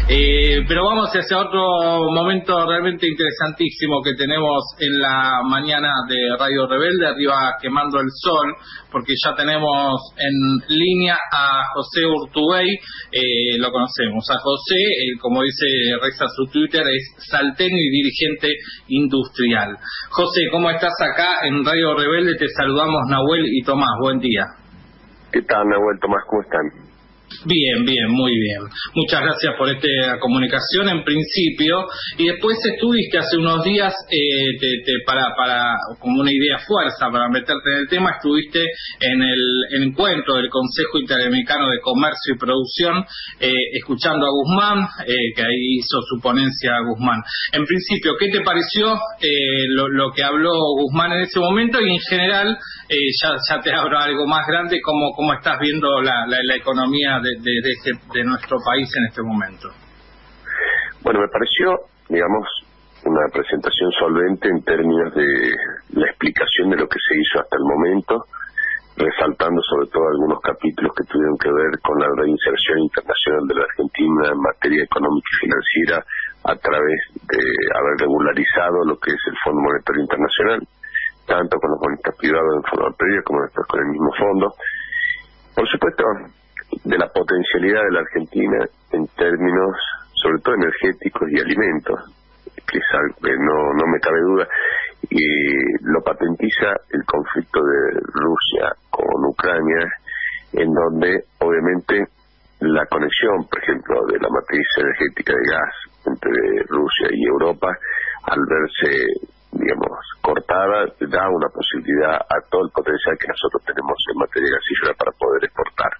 Pero vamos hacia otro momento realmente interesantísimo que tenemos en la mañana de Radio Rebelde, arriba quemando el sol, porque ya tenemos en línea a José Urtubey. Lo conocemos a José, como dice Reza su Twitter, es salteño y dirigente industrial. José, ¿cómo estás acá en Radio Rebelde? Te saludamos Nahuel y Tomás, buen día. ¿Qué tal, Nahuel, Tomás? ¿Cómo están? Bien, muy bien. Muchas gracias por esta comunicación en principio. Y después estuviste hace unos días, para como una idea fuerza, para meterte en el tema, estuviste en el encuentro del Consejo Interamericano de Comercio y Producción, escuchando a Guzmán, que ahí hizo su ponencia Guzmán. En principio, ¿qué te pareció lo que habló Guzmán en ese momento? Y en general, ya te abro algo más grande, ¿cómo estás viendo la economía de nuestro país en este momento? Bueno, me pareció, digamos, una presentación solvente en términos de la explicación de lo que se hizo hasta el momento, resaltando sobre todo algunos capítulos que tuvieron que ver con la reinserción internacional de la Argentina en materia económica y financiera a través de haber regularizado lo que es el Fondo Monetario Internacional, tanto con los bonistas privados en forma previa como después con el mismo fondo. Por supuesto, de la potencialidad de la Argentina en términos, sobre todo energéticos y alimentos, que es algo que no me cabe duda, y lo patentiza el conflicto de Rusia con Ucrania, en donde obviamente la conexión, por ejemplo, de la matriz energética de gas entre Rusia y Europa, al verse, digamos, cortada, da una posibilidad a todo el potencial que nosotros tenemos en materia gasífera para poder exportar.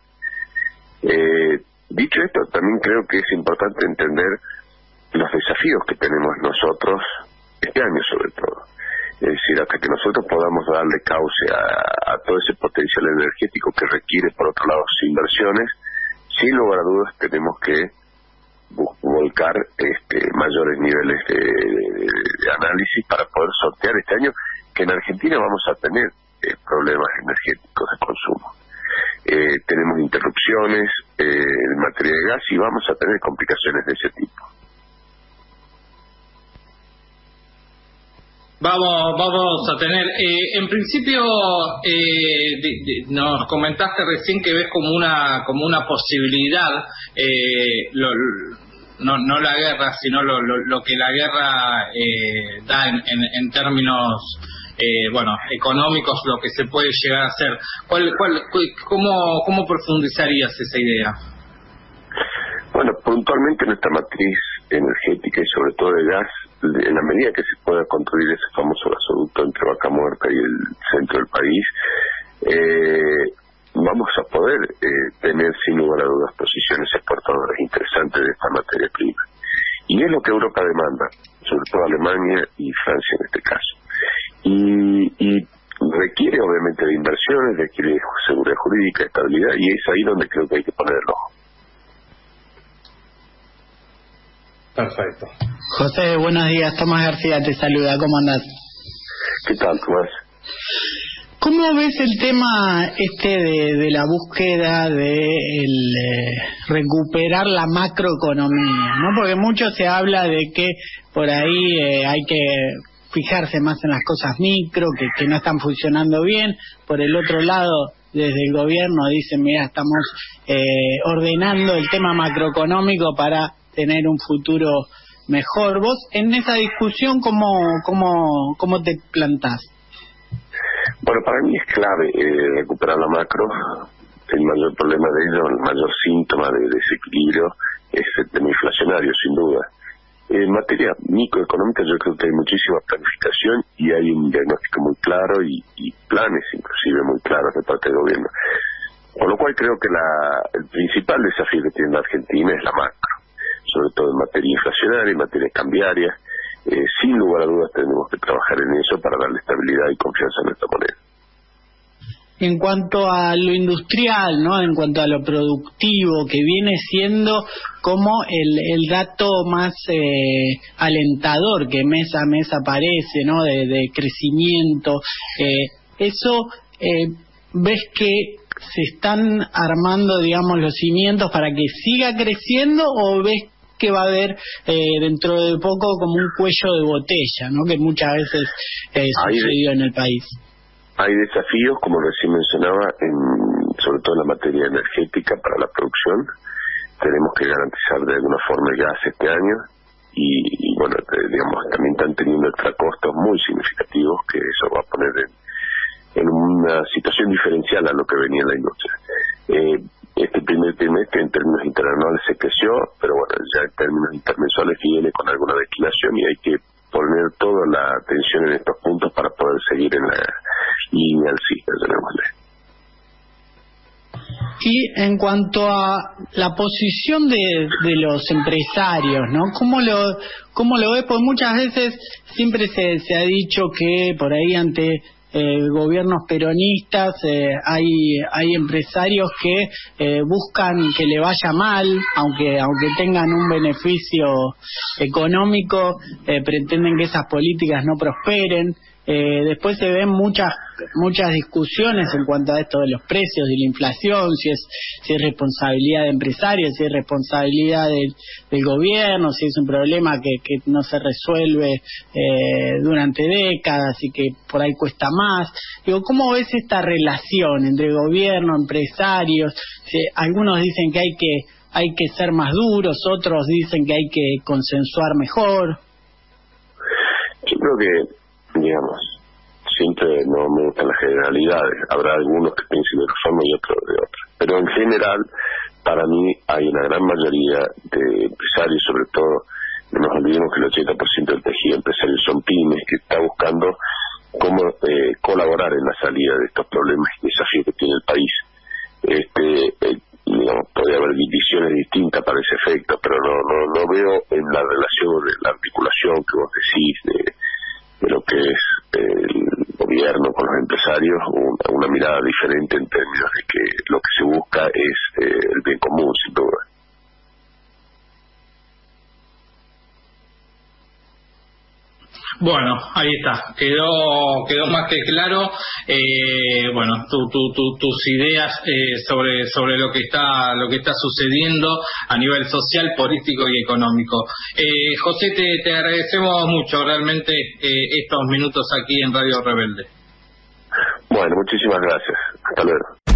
Dicho esto, también creo que es importante entender los desafíos que tenemos nosotros este año sobre todo. Es decir, hasta que nosotros podamos darle cauce a todo ese potencial energético que requiere, por otro lado, inversiones, sin lugar a dudas tenemos que volcar mayores niveles de análisis para poder sortear este año, que en Argentina vamos a tener problemas energéticos de consumo. Tenemos interrupciones en materia de gas y vamos a tener complicaciones de ese tipo. Vamos a tener, en principio, nos comentaste recién que ves como una posibilidad, no la guerra, sino lo que la guerra da en términos económicos, lo que se puede llegar a hacer. ¿Cómo profundizarías esa idea? Bueno, puntualmente nuestra matriz energética y sobre todo de gas, en la medida que se pueda construir ese famoso gasoducto entre Vaca Muerta y el centro del país, vamos a poder tener sin lugar a dudas posiciones exportadoras interesantes de esta materia prima. Y es lo que Europa demanda, sobre todo Alemania y Francia en este caso. Y requiere obviamente de inversiones, requiere seguridad jurídica, estabilidad, y es ahí donde creo que hay que poner el ojo. Perfecto. José, buenos días. Tomás García te saluda. ¿Cómo andás? ¿Qué tal, Tomás? ¿Cómo ves el tema de la búsqueda de recuperar la macroeconomía, ¿no? Porque mucho se habla de que por ahí hay que fijarse más en las cosas micro, que no están funcionando bien. Por el otro lado, desde el gobierno dicen, mira, estamos ordenando el tema macroeconómico para tener un futuro mejor. Vos, en esa discusión, ¿cómo te plantás? Bueno, para mí es clave recuperar la macro. El mayor problema de ello, el mayor síntoma de desequilibrio es el tema inflacionario, sin duda. En materia microeconómica yo creo que hay muchísima planificación y hay un diagnóstico muy claro y planes inclusive muy claros de parte del gobierno. Con lo cual creo que el principal desafío que tiene la Argentina es la macro, sobre todo en materia inflacionaria, en materia cambiaria. Sin lugar a dudas tenemos que trabajar en eso para darle estabilidad y confianza a nuestra moneda. En cuanto a lo industrial, ¿no? En cuanto a lo productivo, que viene siendo como el dato más alentador que mes a mes aparece, ¿no? De crecimiento. Eso, ¿ves que se están armando, digamos, los cimientos para que siga creciendo, o ves que va a haber dentro de poco como un cuello de botella, ¿no? Que muchas veces sucedió en el país. Hay desafíos, como recién mencionaba, sobre todo en la materia energética para la producción. Tenemos que garantizar de alguna forma el gas este año y bueno, digamos, también están teniendo extracostos muy significativos que eso va a poner en una situación diferencial a lo que venía en la industria. Este primer trimestre en términos interanuales se creció, pero bueno, ya en términos intermensuales viene con alguna declinación y hay que poner toda la atención en estos puntos para poder seguir en la línea alcista, llamémosle. Y en cuanto a la posición de los empresarios, ¿no? ¿Cómo lo ves? Porque muchas veces siempre se ha dicho que por ahí ante gobiernos peronistas hay empresarios que buscan que le vaya mal, aunque tengan un beneficio económico, pretenden que esas políticas no prosperen. Después se ven muchas discusiones en cuanto a esto de los precios, de la inflación, si es responsabilidad de empresarios, si es responsabilidad del gobierno, si es un problema que no se resuelve durante décadas y que por ahí cuesta más. Digo, ¿cómo ves esta relación entre gobierno, empresarios? Algunos dicen que hay que ser más duros, otros dicen que hay que consensuar mejor. Yo creo que, digamos, siempre no me gustan las generalidades. Habrá algunos que piensen de una forma y otros de otra. Pero en general, para mí, hay una gran mayoría de empresarios, sobre todo, no nos olvidemos que el 80% del tejido empresario son pymes, que está buscando cómo colaborar en la salida de estos problemas y desafíos que tiene el país. Digamos, puede haber visiones distintas para ese efecto, pero no veo en la relación de la articulación que vos decís de lo que es el gobierno con los empresarios, una mirada diferente en términos de que lo que se busca es el bien común, sin duda. Bueno, ahí está, quedó más que claro. Bueno, tus ideas sobre lo que está sucediendo a nivel social, político y económico. José, te agradecemos mucho realmente estos minutos aquí en Radio Rebelde. Bueno, muchísimas gracias. Hasta luego.